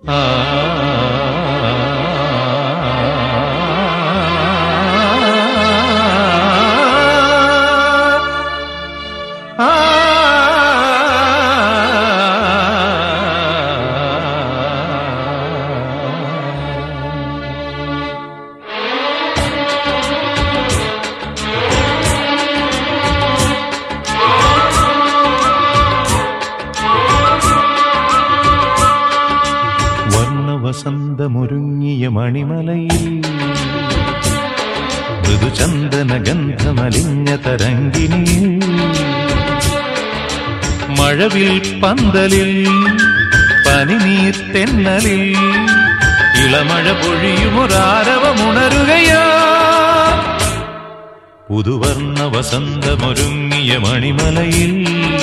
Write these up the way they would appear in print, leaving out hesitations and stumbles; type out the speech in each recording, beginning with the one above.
വസന്തമൊരുങ്ങിയ മണിമലയിൽ മൃദുചന്ദന ഗന്ധമലിഞ്ഞ തരംഗിനിയിൽ മഴവിൽ പന്തലിൽ പനിനീർ തെന്നലിൽ ഇളമഴ പൊഴിയുമൊരാരവമുണരുകയാ. പുതുവർണ്ണ വസന്തമൊരുങ്ങിയ മണിമലയിൽ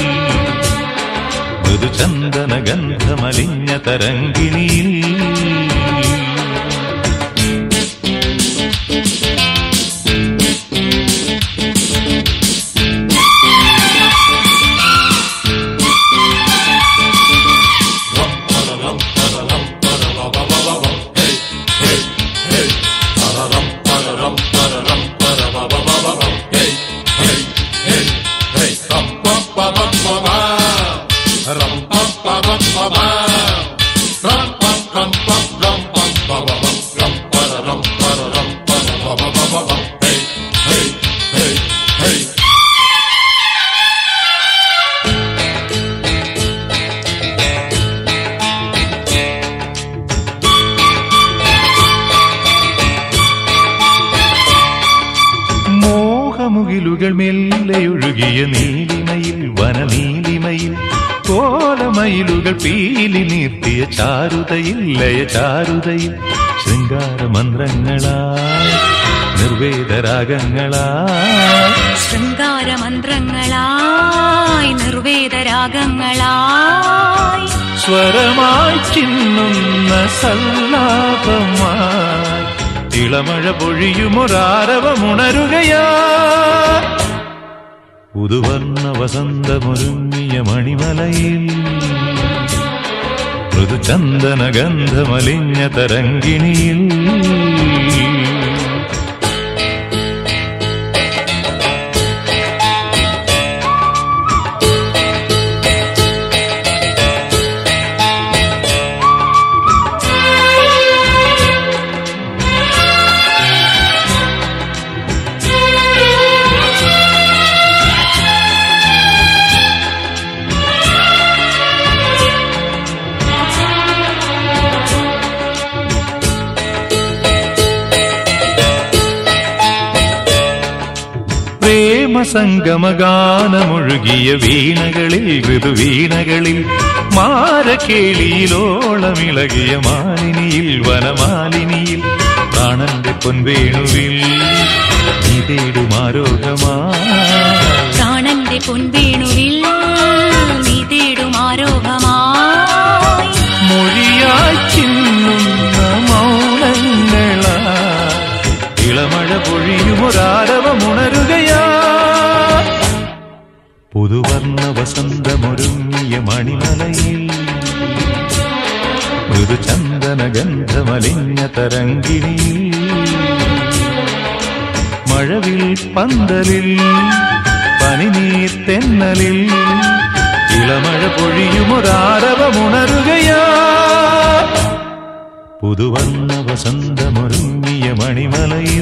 മൃദുചന്ദന ഗന്ധമലിഞ്ഞ തരംഗിണിയിൽ മുകിലുകൾ മെല്ലെയൊഴുകിയ നീലിമയിൽ വനനീലിമയിൽ കോലമയിലുകൾ പീലി നീർത്തിയ ചാരുതയിൽ ലയചാരുതയിൽ ശൃംഗാരമന്ത്രങ്ങളായി നിർവേദരാഗങ്ങളായി ശൃംഗാരമന്ത്രങ്ങളായി നിർവേദരാഗങ്ങളായി സ്വരമായി ചിന്നുന്ന സല്ലാപമായി ഇളമഴ പൊഴിയുമൊരാരവമുണരുകയാ. പുതുവർണ്ണ വസന്തമൊരുങ്ങിയ മണിമലയിൽ മൃദുചന്ദന ഗന്ധമലിഞ്ഞ തരംഗിണിയിൽ പ്രേമസംഗമഗാനമൊഴുകിയ വീണകളിൽ ഋതുവീണകളിൽ മാരക്കേളിയിലോളമിളകിയ മാലിനിയിൽ വനമാലിനിയിൽ പ്രാണന്റെ പൊൻവേണുവിൽ നീ തേടുമാരോഹമായി പ്രാണന്റെ പൊൻവേണുവിൽ നീ തേടുമാരോഹമായി മൊഴിയായി ചിന്നുന്ന മൗനങ്ങളായി ഇളമഴ പൊഴിയുമൊരാരവമുണരുകയാ. പുതുവർണ്ണ വസന്തമൊരുങ്ങിയ മണിമലയിൽ മൃദുചന്ദന ഗന്ധമലിഞ്ഞ തരംഗിണിയിൽ മഴവിൽ പന്തലിൽ പനിനീർ തെന്നലിൽ ഇളമഴ പൊഴിയുമൊരാരവമുണരുകയാ. പുതുവർണ്ണ വസന്തമൊരുങ്ങിയ മണിമലയിൽ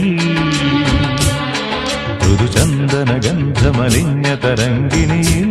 മൃദുചന്ദന ഗന്ധമലിഞ്ഞ തരംഗിണിയിൽ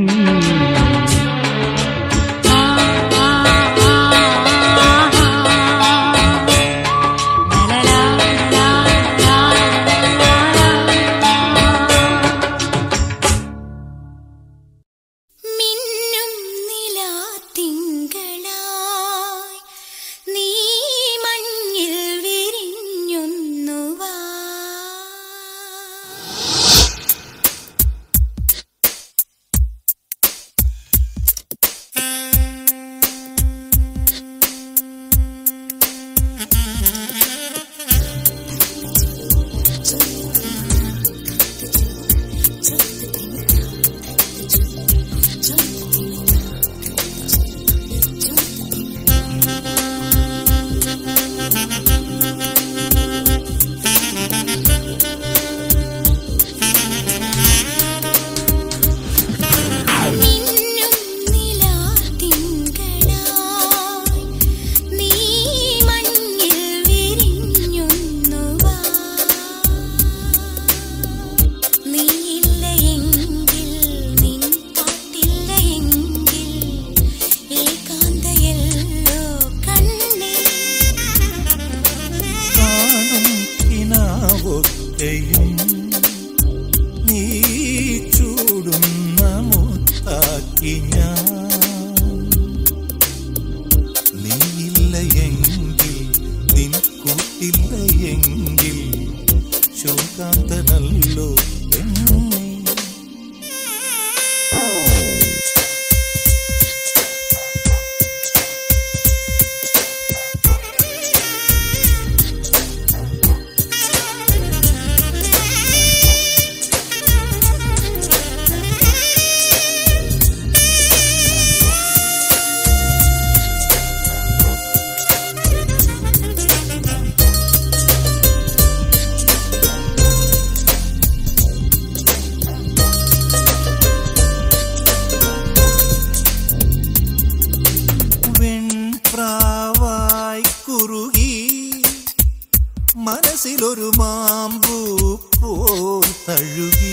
കരയും നീ ചൂടുന്ന മുത്താക്കി ഞാൻ നീയില്ല എങ്കിൽ നിൻ കൂട്ടില്ല എങ്കിൽ ശോകാന്തനല്ലോ പെണ്ണേ. മനസ്സിലൊരു മാമ്പൂ പോൽ തഴുകി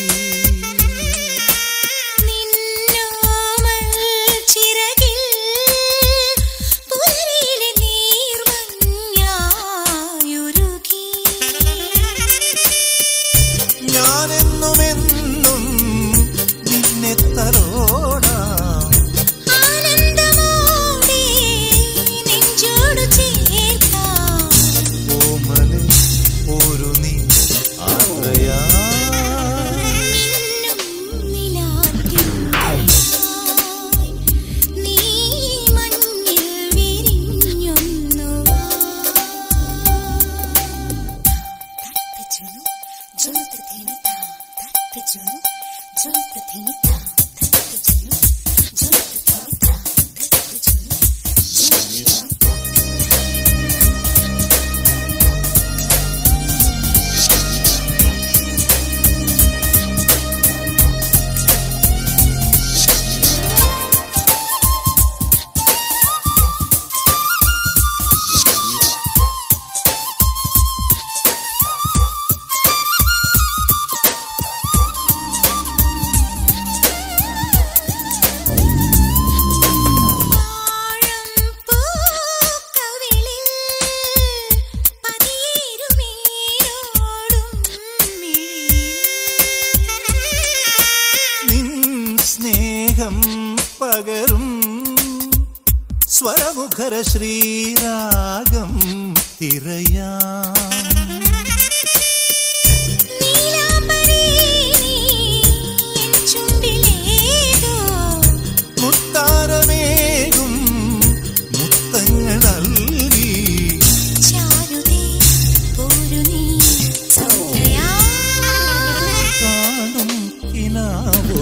ഞാനെന്നുമെന്നും നിന്നെ തലോടാ പകരും സ്വരമുഖര ശ്രീരാഗം തിരയാം മുത്താരമേകും മുത്തങ്ങൾ നൽകി കാണും കിനാവോ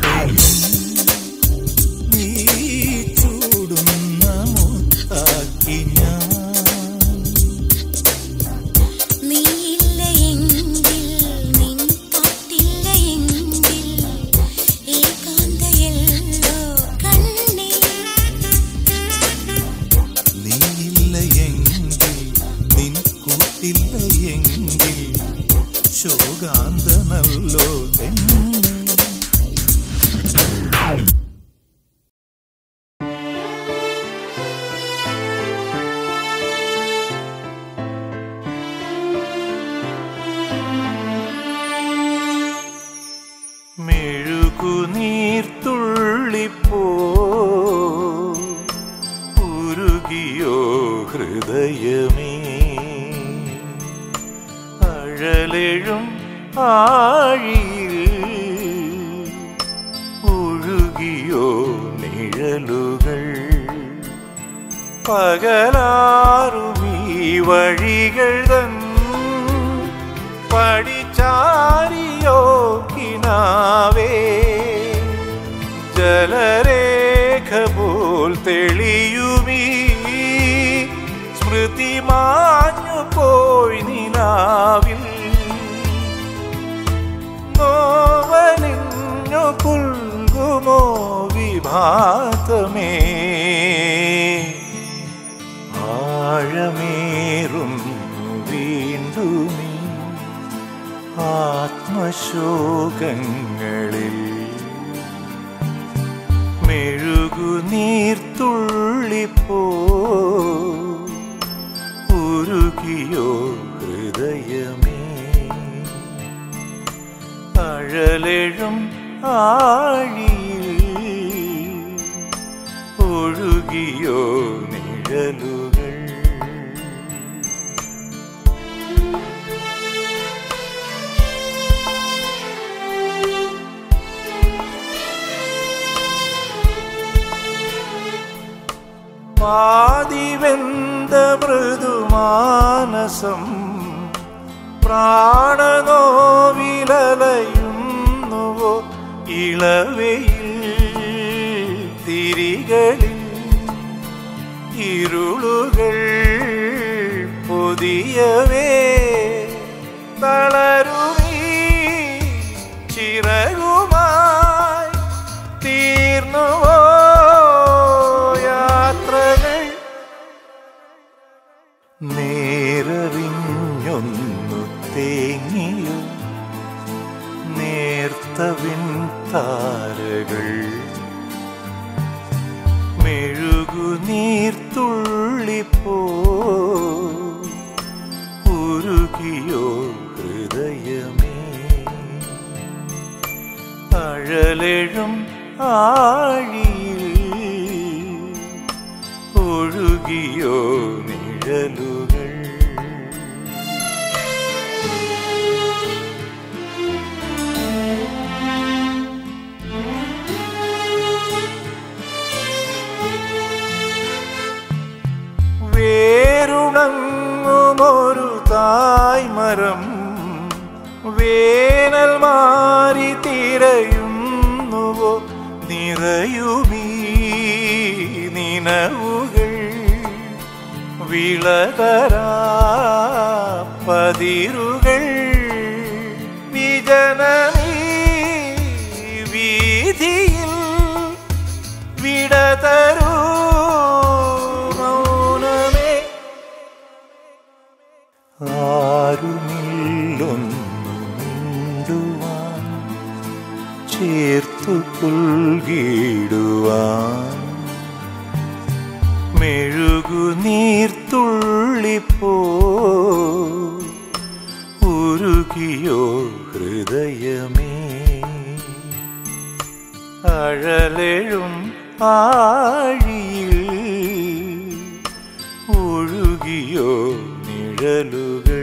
ശോകാന്തനല്ലോ മെഴുകുനീർത്തുള്ളിപ്പോ ഉരുകിയോ ഹൃദയമേ അഴലെഴും ആഴിയിൽ ഒഴുകിയോ നിഴലുകൾ പകലാറുമീ വഴികൾ തൻ പടിചാരിയോ കിനാവേ ജലരേഖ പോൽ തെളിയുമീ സ്മൃതി മാഞ്ഞു പോയി നിലാവിൽ നോവലിഞ്ഞു പുൽകുമോ വിഭാതമേ ആഴമേറും വീണ്ടുമീ ആത്മശോകങ്ങളിൽ മെഴുകുനീർത്തുള്ളിപ്പോ ഉരുകിയോ ഹൃദയമേ പാതിവെന്ത മൃദുമാനസം പ്രാണനോവിലലയുന്നുവോ ഇളവയിൽ തിരികളിൽ ഇരുളുകൾ പുതിയവേ തളരുമീ ചിറകുമായി തീർന്നുവോ യാത്രകൾ നേരറിഞ്ഞൊന്നു തേങ്ങിയോ നേർത്തവിൻ താരകൾ മെഴുകുനീർത്തുള്ളിപ്പോ ഉരുകിയോ ഹൃദയമേ അഴലെഴും ആഴിയിൽ ഒഴുകിയോ നിഴലുകൾ വേരുണങ്ങുമൊരു തായ്മരം വേനൽ മാറി തിരയുന്നുവോ നിറയുമീ നിനവുകൾ വിളകരാ പതിരുകൾ വിജനമീ വീതിയിൽ വിടതരൂ മൗനമേ ആരുമില്ലൊന്നു മിണ്ടുവാൻ ചേർത്തു പുൽകിടുവാൻ മെഴുകുനീർത്തുള്ളിപ്പോ ഉരുകിയോ ഹൃദയമേ അഴലെഴും ആഴിയിൽ ഒഴുകിയോ നിഴലുകൾ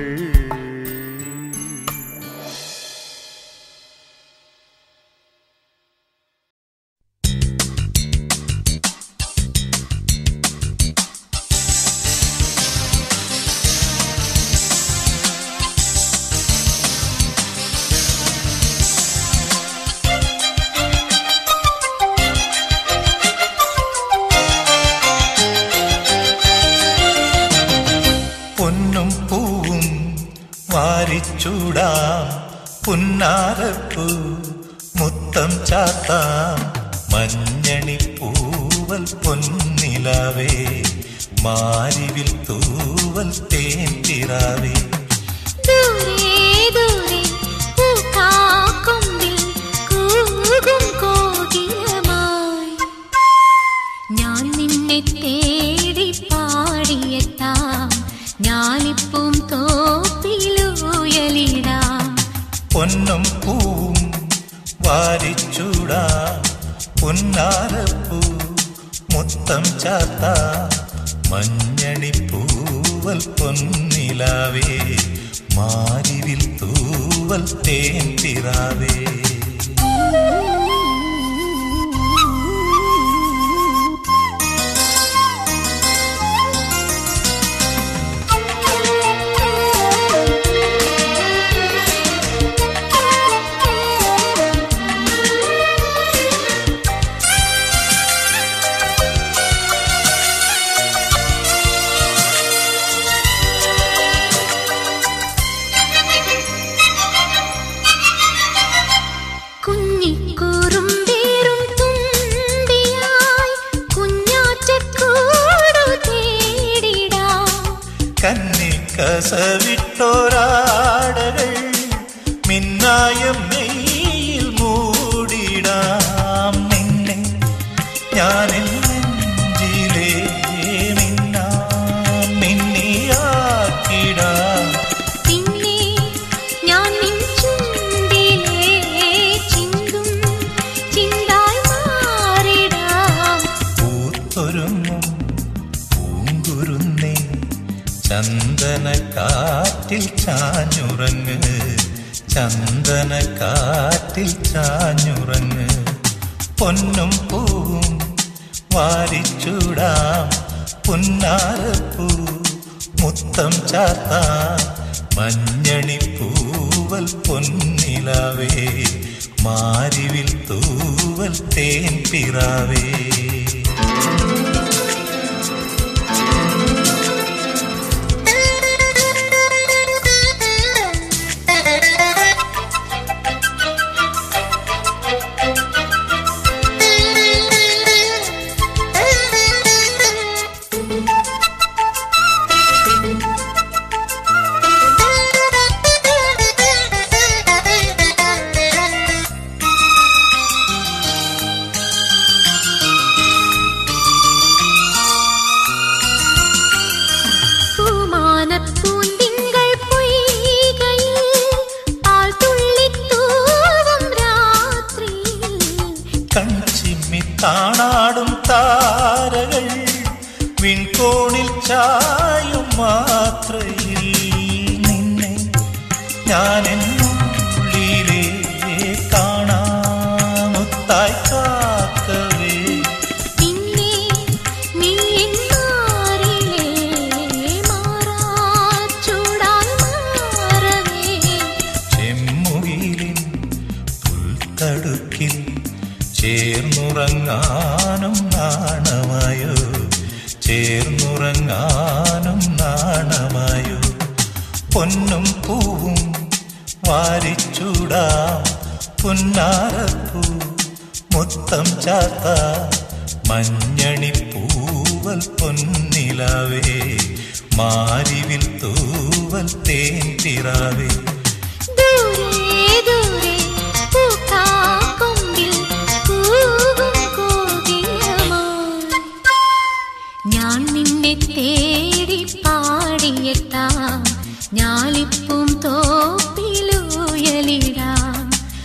ചൂടാം പുന്നാരപ്പൂ മുത്തം ചാത്താം മഞ്ഞണി പൂവൽ പൊന്നിലാവേ മാരിവിൽ തൂവൽ തേൻ തിറാവേ ദൂരെ ദൂരെ പൂക്കാക്കൊമ്പിൽ കൂകും കോകിലമായി ഞാൻ നിന്നെ തേടി പാടിയെത്താം ഞാനിപ്പം തോപ്പിലുയലിടാം പൊന്നും പൂവും വാരിച്ചൂടാം പുന്നാരപ്പൂ മുത്തം ചാത്താം മഞ്ഞണി പൂവൽ പൊന്നിലാവേ മാരിവിൽ തൂവൽ തേൻ തിറാവേ കസവിട്ടോരാടകൾ മിന്നായം നെയ്യിൽ മൂടിടാം നിന്നെ ഞാനെൻ നെഞ്ചിലേ മിന്നാം മിന്നിയാക്കിടാം പിന്നെ ഞാൻ നിൻ ചുണ്ടിലേ ചിന്തും ചിന്തായി മാറിടാം പൂത്തൊരുങ്ങും പൂങ്കുരുന്നേ ചന്ദനക്കാറ്റിൽ ചാഞ്ഞുറങ്ങ് ചന്ദനക്കാറ്റിൽ ചാഞ്ഞുറങ്ങ് പൊന്നും പൂവും വാരിച്ചൂടാം പുന്നാരപ്പൂ മുത്തം ചാർത്താൻ മഞ്ഞണിപ്പൂവൽ പൊന്നിലാവേ മാരിവിൽ തൂവൽ തേൻ പിറാവേ കാണാടും താരകൾ വിൺകോണിൽ ചായും മാത്രയിൽ നിന്നെ ഞാനെന്നുള്ളിലേ കാണാമുത്തായി കാക്കവേ പിന്നെ നീ മാറാച്ചൂടായി മാറവേ ചെമ്മുകിലിൻ പുൽത്തടുക്കിൽ ചേർന്നുറങ്ങാനും നാണമായോ ചേർന്നുറങ്ങാനും നാണമായോ പൊന്നും പൂവും വാരിച്ചൂടാം പുന്നാരപ്പൂ മുത്തം ചാത്ത മഞ്ഞണിപ്പൂവൽ പൊന്നിലാവേ മാരിവിൽ തൂവൽ തേൻ പിറാവേ ഞാൻ നിന്നെ തേടി പാടിയെത്താം ഞാലിപ്പും തോപ്പിലുയലിടാം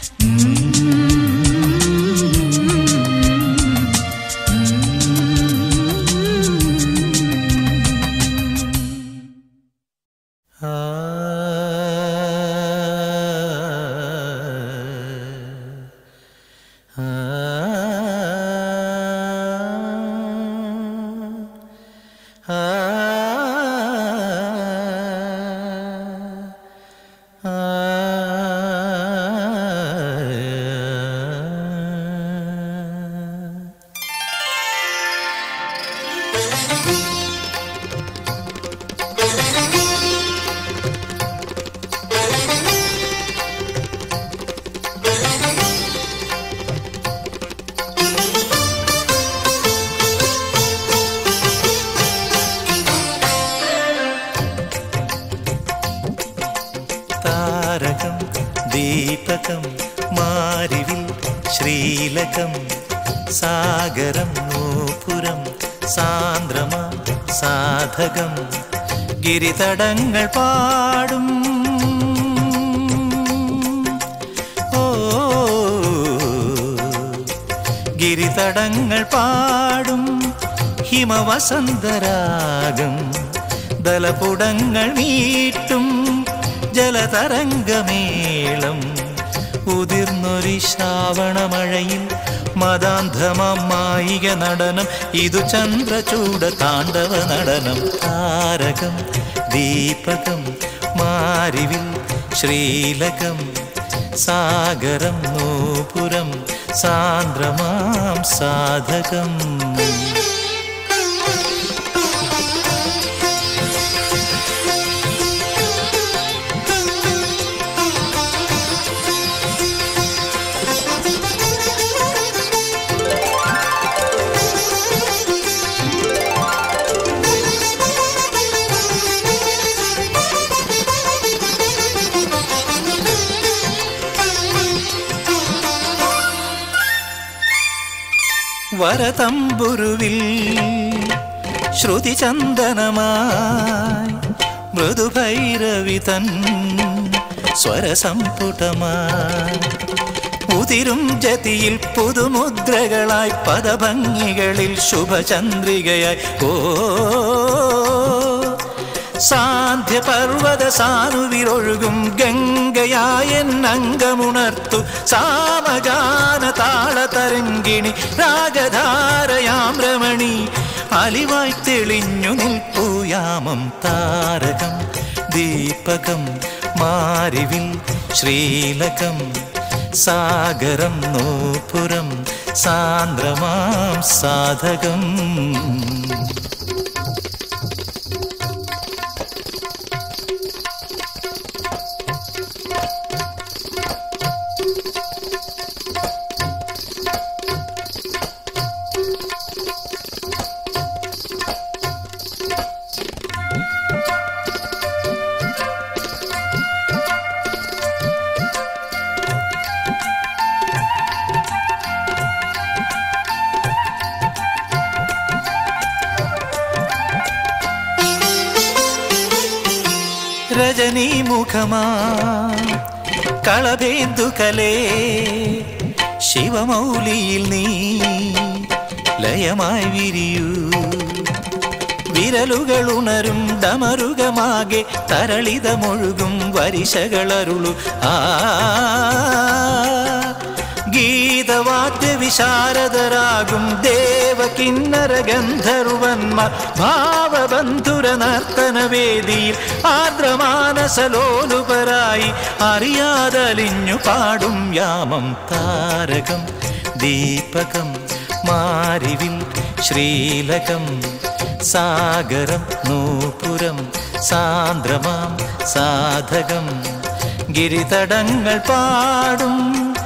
താരകം ദീപകം മാരിവിൽ ശ്രീലകം സാഗരം നൂപുരം സാന്ദ്രമാ സാധകം ഗിരിതടങ്ങൾ പാടും ഓ ഗിരിതടങ്ങൾ പാടും ഹിമവസന്തരാഗം ദലപുടങ്ങൾ മീട്ടും ജലതരംഗമേളം ഉതിർന്നൊരു ശ്രാവണമഴയിൽ മദാന്ധമായിക നടനം ഇതു ചന്ദ്രചൂട താണ്ഡവ നടനം താരകം ദീപകം മാരിവിൽ ശ്രീലകം സാഗരം നൂപുരം സാന്ദ്രമാം സാധകം വരതമ്പുരുവിൽ ശ്രുതിചന്ദനമായി മൃദുഭൈരവി തൻ സ്വരസംപുടമായി ഉതിരും ജതിയിൽ പുതുമുദ്രകളായി പദഭംഗികളിൽ ശുഭചന്ദ്രികയായി ഓ സാന്ധ്യപർവ്വത സാനുവിലൊഴുകും ഗംഗയായെന്നംഗമുണർത്തു സാമഗാന താളതരംഗിണി രാഗധാരയാം രമണി അലിവായി തെളിഞ്ഞു നിൽപ്പൂയാമം താരകം ദീപകം മാരിവിൽ ശ്രീലകം സാഗരം നൂപുരം സാന്ദ്രമാം സാധകം രജനീ മുഖമാ കളഭേന്ദുകലേ ശിവമൗലിയിൽ നീ ലയമായി വിരിയൂ വിരലുകൾ ഉണരും ഡമരുകമാകെ തരളിതമൊഴുകും വരിശകളരുളു ഗീതവാദ്യ വിശാരദരാകും ദേവകിന്നര ഗന്ധർവന്മാർ ഭാവബന്ധുര നർത്തനവേദിയിൽ ആർദ്രമാനസലോലുപരായി അറിയാതലിഞ്ഞു പാടും യാമം താരകം ദീപകം മാരിവിൽ ശ്രീലകം സാഗരം നൂപുരം സാന്ദ്രമാം സാധകം ഗിരിതടങ്ങൾ പാടും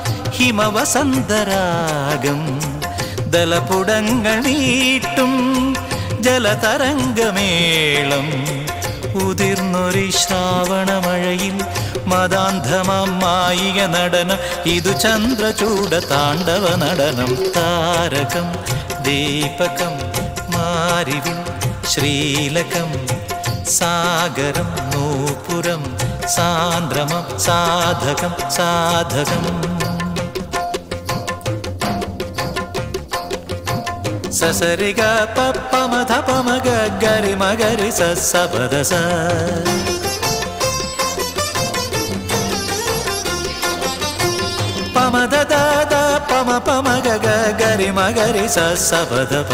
ഹിമവസന്തരാഗം ദലപുടങ്ങൾ നീട്ടും ജലതരംഗമേളം ഉതിർന്നൊരു ശ്രാവണമഴയിൽ മദാന്ധമാം മായിക നടനം ഇതു ചന്ദ്രചൂട താണ്ഡവ നടനം താരകം ദീപകം മാരിവിൽ ശ്രീലകം സാഗരം നൂപുരം സാന്ദ്രമം സാധകം സാധകം സസരിഗ പപ്പമധ പമഗ ഗരി മഗരി സസപദസ പമദ ദദ പമ പമഗ ഗരി മഗരി സസപദപ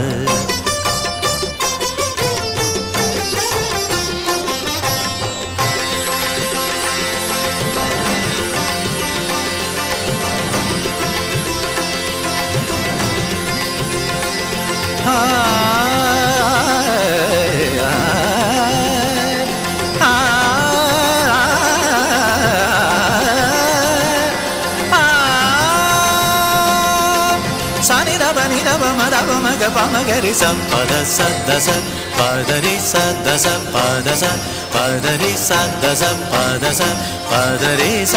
పమగరి సపద సదస పదరి సదస పదస పదరి సదస పదస పదరి స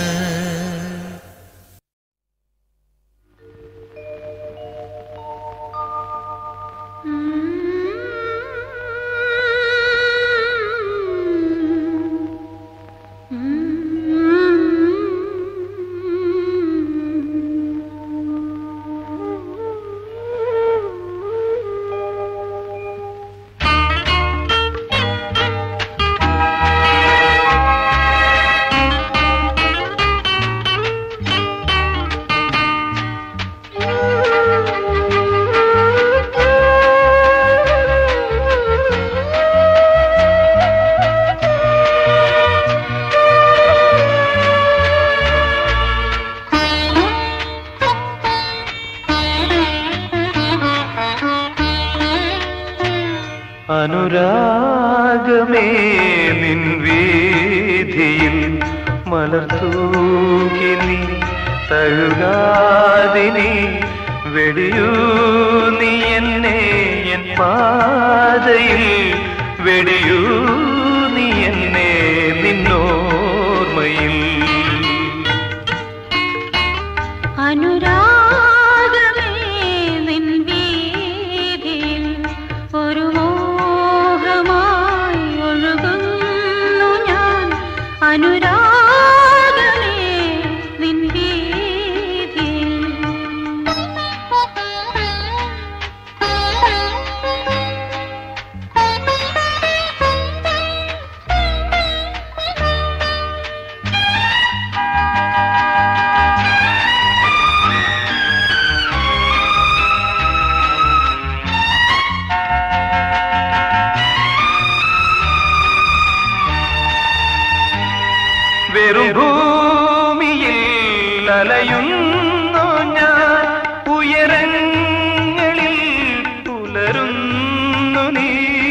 അനുരാഗമേ നിൻ വീഥിയിൽ മലർത്തൂകി നീ തഴുകാതിനി വെടിയൂ നീ എന്നെ എൻ പാതയിൽ വെടിയൂ നീ എന്നെ നിന്നോർമ്മയിൽ വെറും ഭൂമിയിൽ അലയുന്നു ഞാൻ, ഉയരങ്ങളിൽ പുലരുന്നു നീ.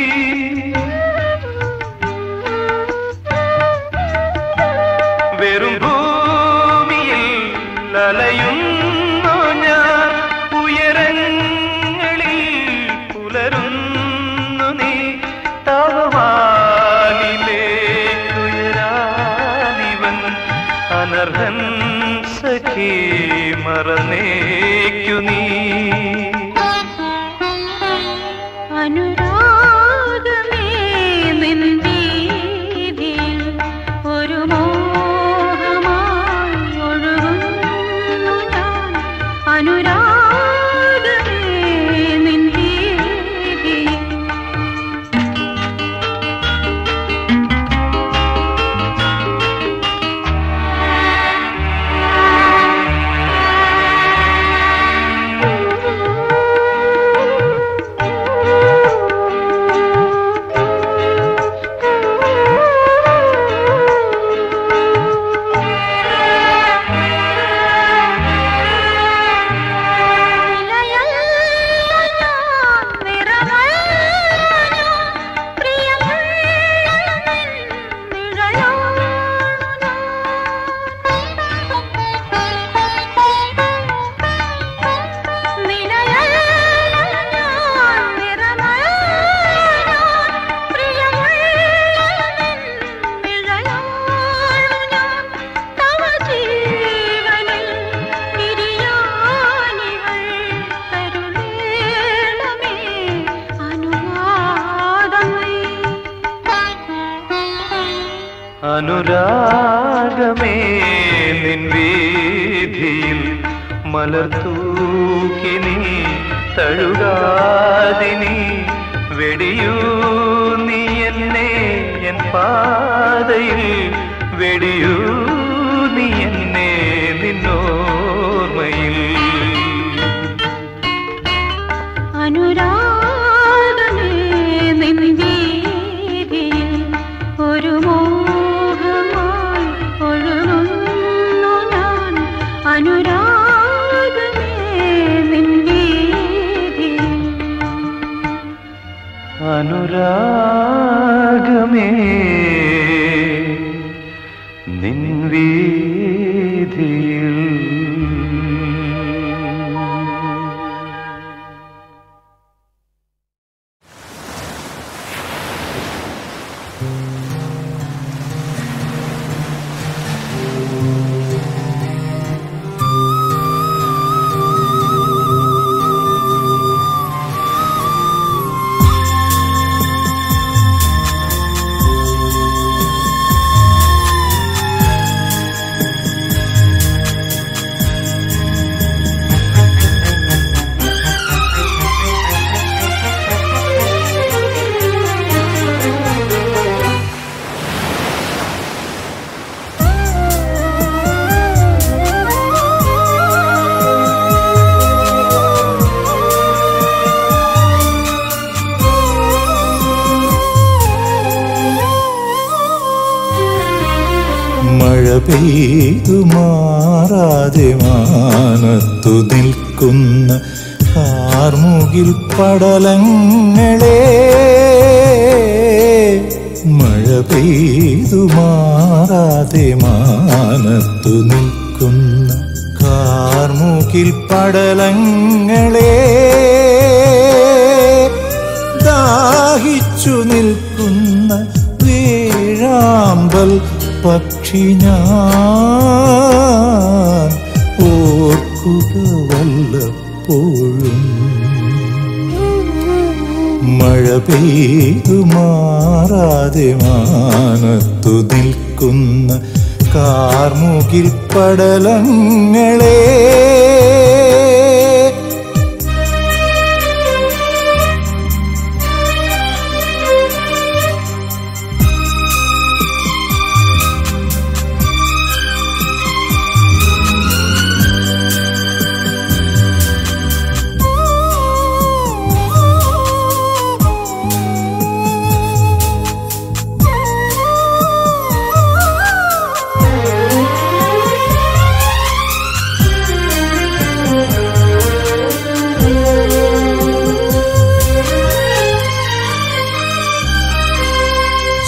വെറും ഭൂമിയിൽ അലയുന്നു ഞാൻ, ഉയരങ്ങളിൽ പുലരുന്നു നീ. താവമാനിലേക്കുയരാനിവൻ അനർഹൻ സഖി മറന്നേക്കു നീ. അനുരാഗമേ നിൻ വീതിയിൽ ഒരു മോഹമായി ഒഴുകുന്നു ഞാൻ. അനുരാഗമേ നിൻ വീതിയിൽ അനുരാഗമേ നിൻ വീതിയിൽ മലർത്തൂക്കി നീ തഴുകാതിനി വെടിയൂ നീ എന്നെ എൻ പാതയിൽ വെടിയൂ നീ എന്നെ നിന്നോർമ്മയിൽ. അനുരാഗമേ നിൻ വീതിയിൽ ഒരു മോഹമായി ഒഴുകുന്നു ഞാൻ. അനുരാഗമേ നിൻ വീതിയിൽ അനുരാഗമേ നിൻ വീതിയിൽ. മഴ പെയ്തു മാറാതെ മാനത്തു നിൽക്കുന്ന കാർമുകിൽ പടലങ്ങളെ. മഴ പെയ്തു മാറാതെ മാനത്തു നിൽക്കുന്ന കാർമുകിൽ പടലങ്ങളെ. ദാഹിച്ചു നിൽക്കുന്ന വേഴാമ്പൽ പക്ഷി ഞാൻ ഓർക്കുക വല്ലപ്പോഴും. മഴ പെയ്തു മാറാതെ മാനത്തു നിൽക്കുന്ന കാർമുകിൽ പടലങ്ങളെ.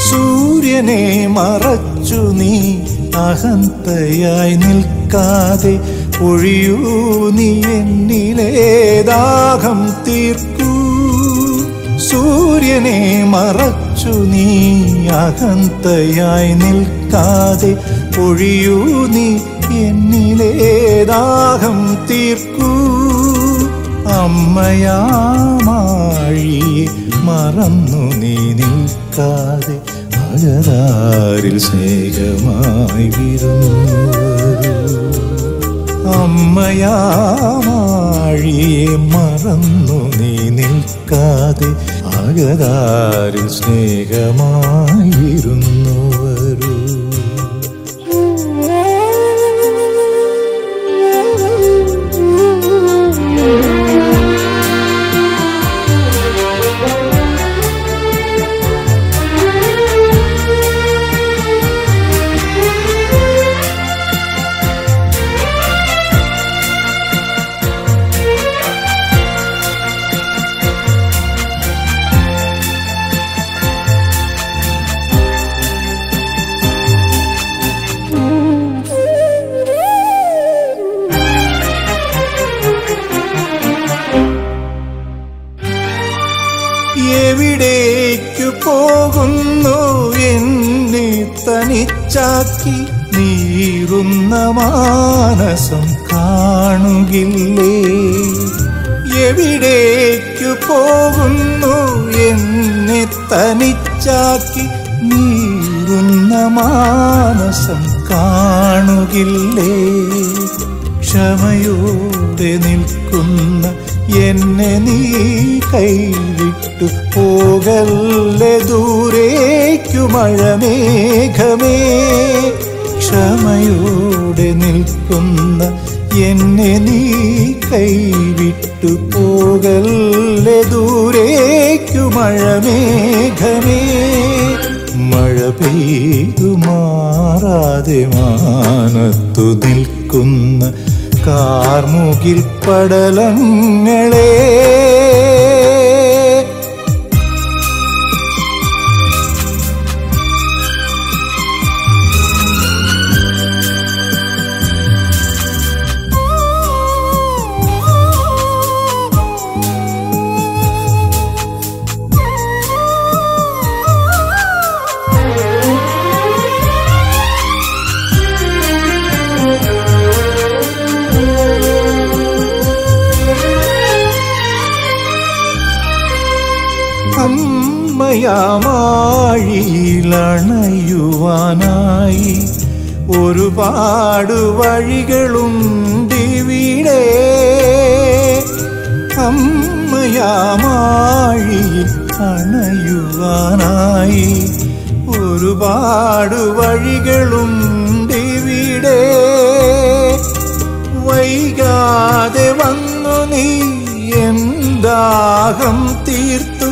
സൂര്യനെ മറച്ചു നീ അഹന്തയായി നിൽക്കാതെ ഒഴിയൂ നീ എന്നിലെ ദാഹം തീർക്കൂ. സൂര്യനെ മറച്ചു നീ അഹന്തയായി നിൽക്കാതെ ഒഴിയൂ നീ എന്നിലെ ദാഹം തീർക്കൂ. അമ്മയാമാഴിയെ മറന്നു നീ നിൽക്കാതെ അകതാരിൽ സ്നേഹമായി വിരുന്നു. അമ്മയാമാഴിയെ മറന്നു നീ നിൽക്കാതെ അകതാരിൽ സ്നേഹമായി വിരുന്നു വരൂ. എവിടേക്കു പോകുന്നു എന്നെ തനിച്ചാക്കി നീറുന്ന മാനസം കാണുകില്ലേ? എവിടേക്കു പോകുന്നു എന്നെ തനിച്ചാക്കി നീറുന്ന മാനസം കാണുകില്ലേ? ക്ഷമയോടെ നിൽക്കുന്ന എന്നെ നീ കൈവിട്ടു പോകല്ലേ ദൂരേക്കു മഴമേഘമേ. ക്ഷമയോടെ നിൽക്കുന്ന എന്നെ നീ കൈവിട്ടു പോകല്ലേ ദൂരേക്കു മഴമേഘമേ. മഴ പെയ്തു മാറാതെ മാനത്തു നിൽക്കുന്ന കാർമുകിൽ പടലങ്ങളെ അമ്മയാമാഴിയിലണയുവാനായി ഒരുപാട് വഴികളുണ്ടിവിടെ. അമ്മയാമാഴിയിൽ അണയുവാനായി ഒരുപാട് വഴികളുണ്ടിവിടെ. വൈകാതെ വന്നു നീ എന്താഹം തീർത്തു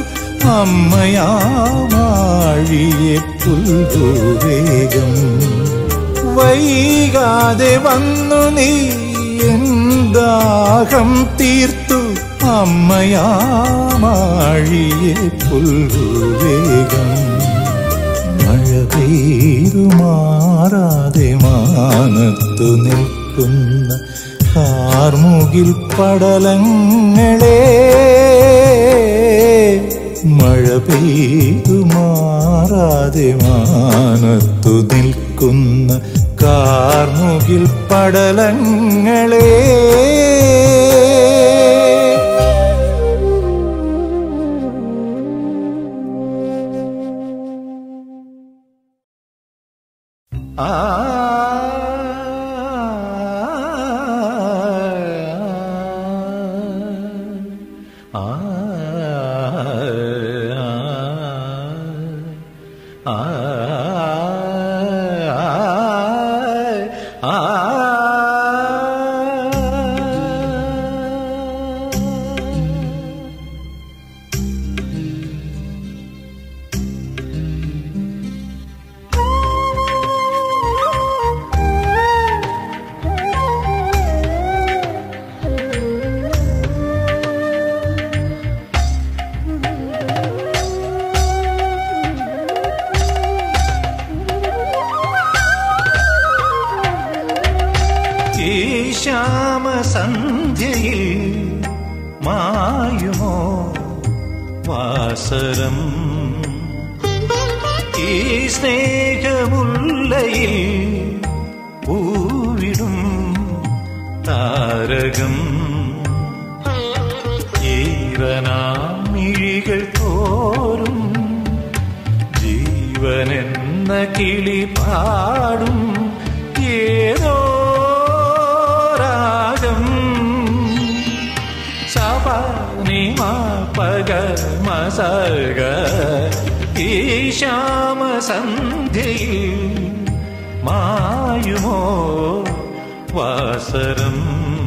അമ്മയാമാഴിയെ പുൽഭൂവേഗം. വൈകാതെ വന്നു നീ എന്താഹം തീർത്തു അമ്മയാമാഴിയെ പുൽഭൂവേഗം. മഴ പെയ്തു മാറാതെ മാനത്തു നിൽക്കുന്ന കാർമുകിൽ പടലങ്ങളെ. മഴ പെയ്തു മാറാതെ മാനത്തു നിൽക്കുന്ന കാർമുകിൽ പടലങ്ങളെ. ആ ശ്യാമസന്ധ്യയിൽ മായുമോ വാസരം ഈ സ്നേഹമുല്ലയിൽ പൂവിടും താരകം ഈറനാമിഴികൾ തോറും ജീവനെന്ന കിളി പാടും ഏതോ രാഗം സപനിമ പഗ മസഗ ഈ ശ്യാമസന്ധ്യയിൽ മായുമോ വാസരം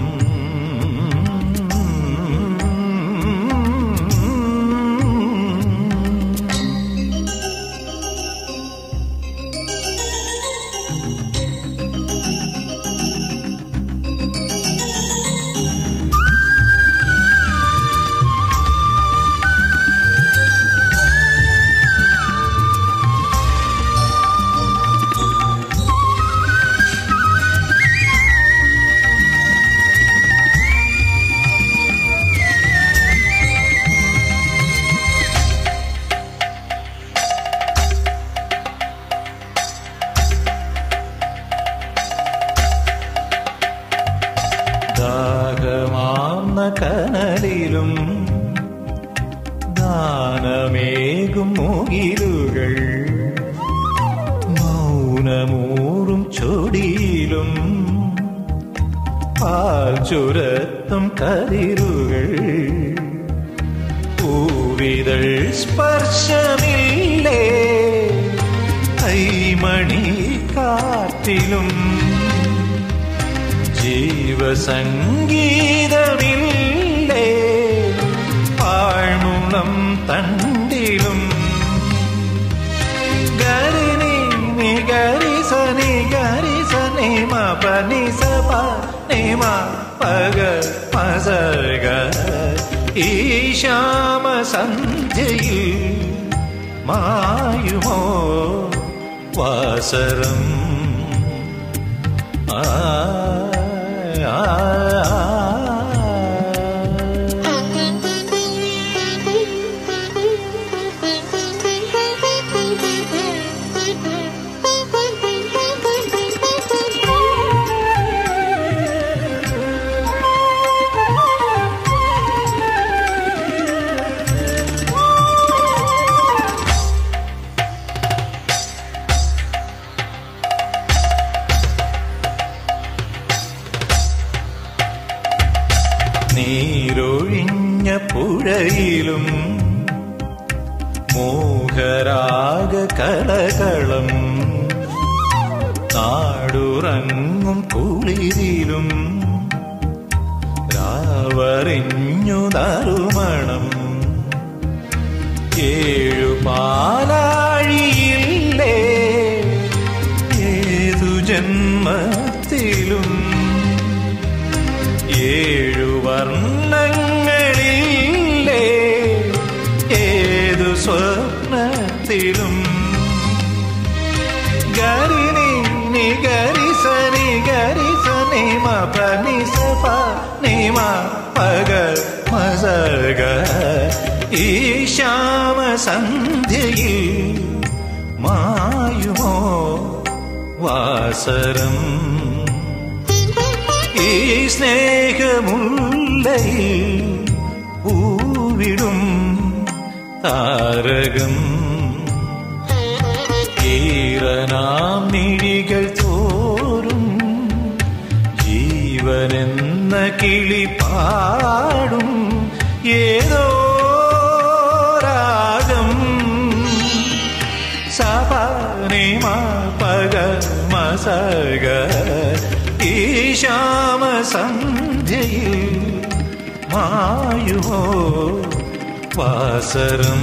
ദാഹമാർന്ന കനലിലും ദാനമേകും മുകിലുകൾ മൗനമൂറും ചൊടിയിലും പാൽ ചുരത്തും കതിരുകൾ പൂവിതൾ സ്പർശമില്ലേ കൈമണി കാറ്റിലും ജീവസംഗീതമില്ലേ പാഴ്മുളം തണ്ടിലും ഗരിനി നിഗരി സനി ഗരി സനി മപനി സപ നിമ പഗ മസഗ ഈ ശ്യാമസന്ധ്യയിൽ മായുമോ വാസരം നീരൊഴിഞ്ഞ പുഴയിലും മോഹരാഗ കളകളം നാടുറങ്ങും കുളിരിലും രാവറിഞ്ഞു നറുമണം ഏഴു പാലാഴിയില്ലേ ഏതു ജന്മത്തിലും ഏഴു വർണ്ണങ്ങളില്ലേ ഏതു സ്വപ്നത്തിലും ഗരിനി നിഗരി സനി ഗരി സനി മപനി സപ നിമ പഗ മസഗ ഈ ശ്യാമസന്ധ്യയിൽ മായുമോ വാസരം ഈ സ്നേഹമുല്ലയിൽ പൂവിടും താരകം ഈറനാം മിഴികൾ തോറും ജീവനെന്ന കിളി പാടും ഏതോ രാഗം സപനിമ പഗ മസഗ ഈ ശ്യാമസന്ധ്യയിൽ മായുമോ വാസരം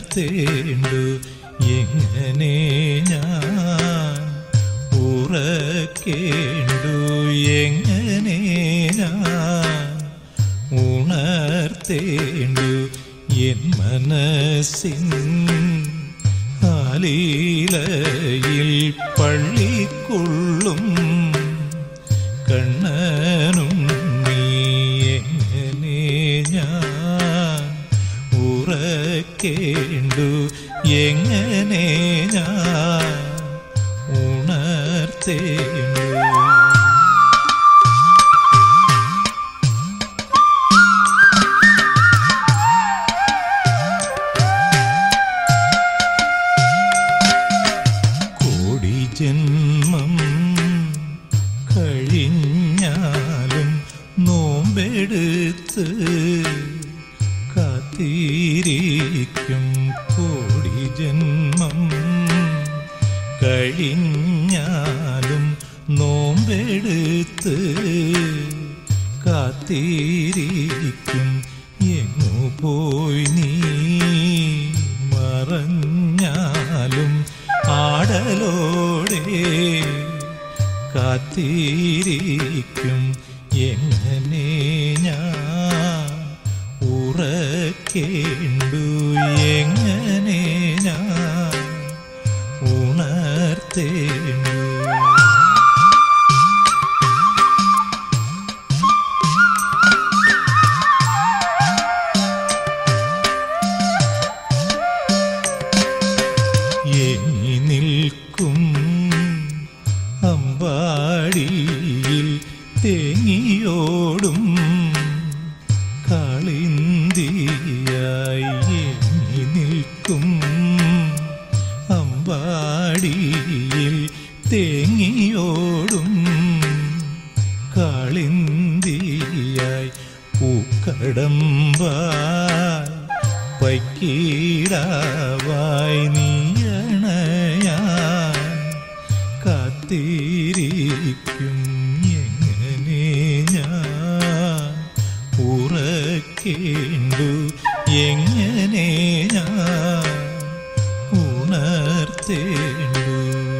ഉണർത്തേണ്ടു എങ്ങനെ ഞാൻ ഉറക്കേണ്ടു എങ്ങനെ ഞാൻ ഉണർത്തേണ്ടു എൻ മനസ്സിൻ ആലീലയിൽ പള്ളിക്കൊള്ളും കണ്ണനും നീ എങ്ങനെ ഞാൻ ഉറക്കേണ്ടു എങ്ങനെ ഞാൻ ഉണർത്തേണ്ടു. കോടി ജന്മം കഴിഞ്ഞാലും നോമ്പെടുത്ത് കാത്തിരിക്കും. കോടി ജന്മം കഴിഞ്ഞാലും നോമ്പെടുത്ത് കാത്തിരിക്കും. എങ്ങു പോയി നീ മറഞ്ഞാലും ആടലോടെ കാത്തിരിക്കും. എങ്ങനെ ഞാൻ ഉറക്കേണ്ടു എങ്ങനെ ഞാൻ ഉണർത്തേണ്ടു. ഏങ്ങി നിൽക്കും അമ്പാടിയിൽ തേങ്ങിയോടും കാളിന്തിയായി ഏങ്ങി നിൽക്കും അമ്പാടിയിൽ തേങ്ങിയോടും കാളിന്തിയായി പൂക്കടമ്പായി പൈക്കീടാവായി നീയണയാൻ കാത്തിരിക്കും. എങ്ങനെ ഞാൻ ഉറക്കേണ്ടു എങ്ങനെ ഞാൻ ഉണർത്തേണ്ടു.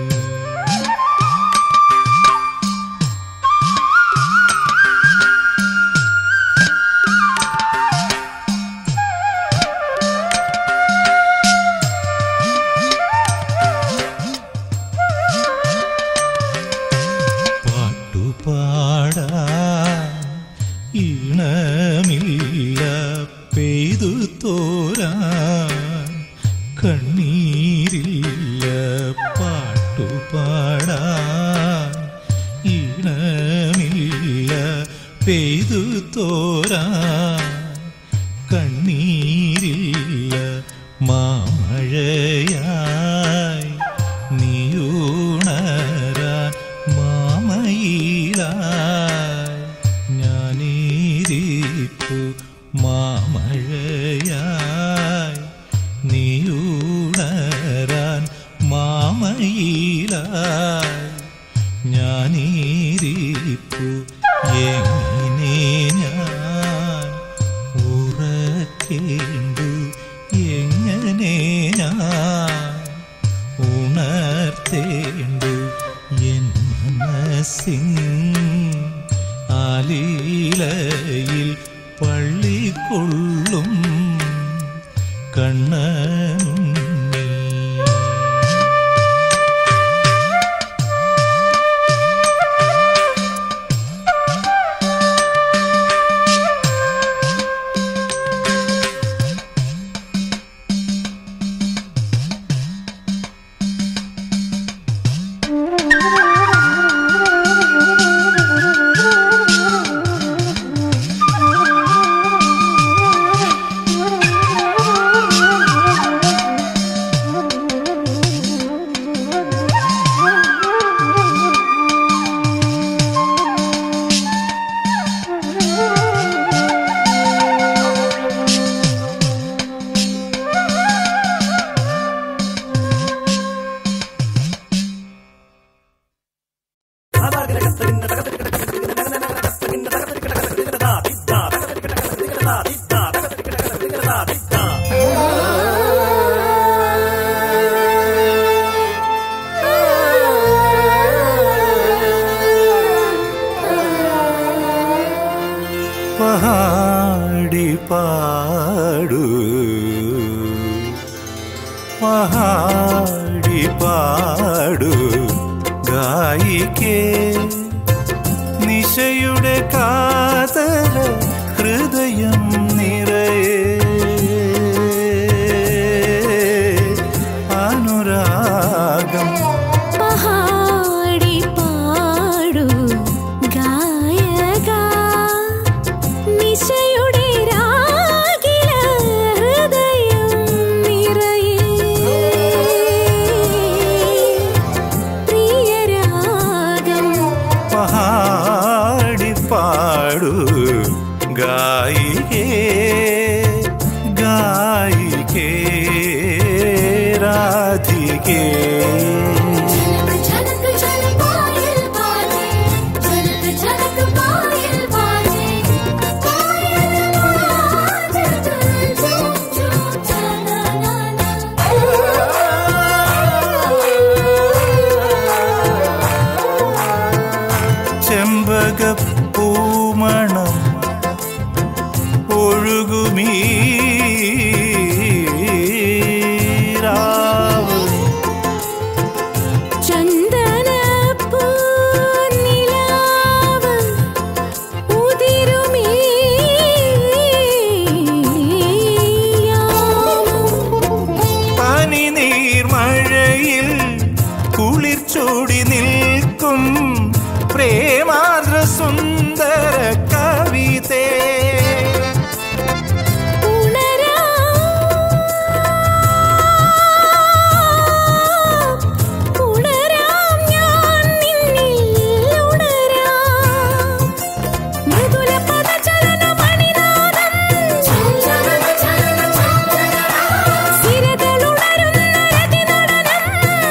പാട്ടുപാടാൻ ഈണമില്ല പെയ്തു തോരാൻ കണ്ണീരില്ല. പാട്ടുപാടാൻ ഈണമില്ല പെയ്തു തോരാൻ കണ്ണീരില്ല. മാമഴയായി നീയുണരാൻ മാമയിലായി ഞാനിരിപ്പു. മാമഴയായി നീയുണരാൻ മാമയിലായി ഞാനിരിപ്പു. എങ്ങനെ ഞാൻ ഉറക്കേണ്ടു എങ്ങനെ ഞാൻ ഉണർത്തേണ്ടു. എൻ മനസ്സിൻ ആലീലയിൽ പള്ളിക്കൊള്ളും കണ്ണനും നീ. പാടു പാടി പാടു ഗായികേ നിശയുടെ കാതല ഹൃദയം നിറയെ അനുരാഗം പാടി പാടു ഗായക നിശയുടെ രാഗില ഹൃദയം നിറയെ പ്രിയരാഗം പാടി പാടു ഗായികേ ഗായികേ രാധികേ झनक झनक पायल बाजे झनक झनक पायल बाजे पायल बाजे झूम झूम ना ना ചെമ്പകപ്പൂമണം ഒഴുകുമീ രാവ് ചന്ദനപ്പൂ നിലാവ് ഉതിരുമീ പനിനീർമഴയിൽ കുളിർച്ചൂടി നിൽക്കും പ്രേമാർദ്ര സുന്ദര കവിതേ ഉണരാം ഞാൻ നിന്നിൽ ഉണരാം മൃദുല പദചലന മണിനാദം സിരകളുണരുന്ന രതിനടനം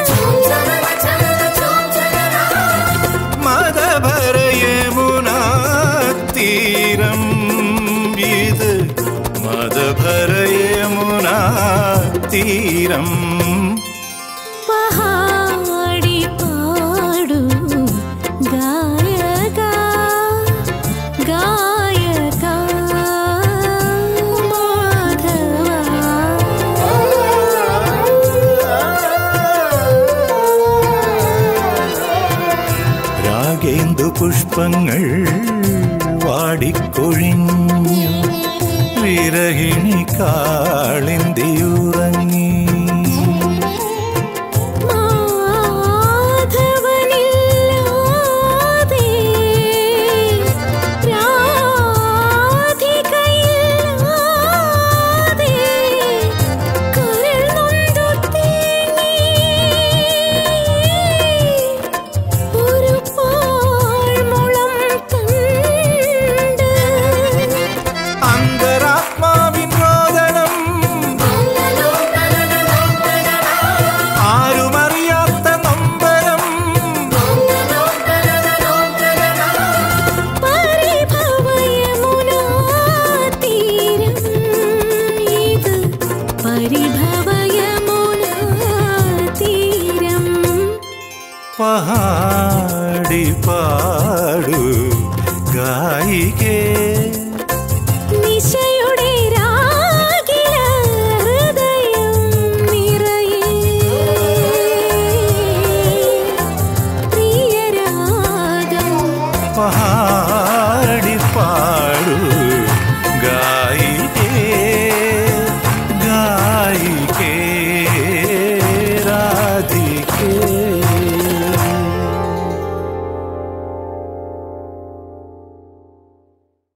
മദഭര യമുനാ തീരം ഇത് മദഭര യമുനാ തീരം പാടി പാടു ഗായക ഗായക രാഗേന്ദു പുഷ്പങ്ങൾ വാടിക്കൊഴിഞ്ഞു വിരഹിണി കാളിന്തിയുറങ്ങി മാധവനില്ലാതെ രാധികയില്ലാതെ കരൾ നൊന്തു തേങ്ങി ഒരു പാഴ്മുളം കണ്ട് അന്തരാത്മാവിൻ രോദനം ആരുമറിയാത്ത നൊമ്പരം പരിഭവയമുനാ തീരം ഇത് പരിഭവയമുനാ തീരം പാടി പാടു ഗായികേ നിശയുടെ രാഗില ഹൃദയം നിറയെ പ്രിയരാഗം പാടി